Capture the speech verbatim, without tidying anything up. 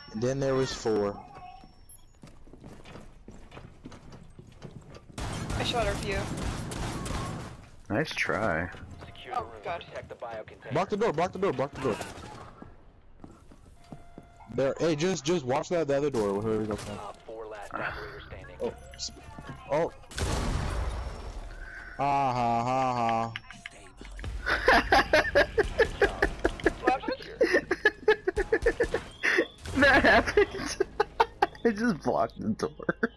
And then there was four. I shot her few. Nice try. Oh god. Block the door, block the door, block the door. There, hey, just just watch that the other door, whoever's up there. Oh. Oh. Ha ha ha ha. What happened? That happened. I just blocked the door.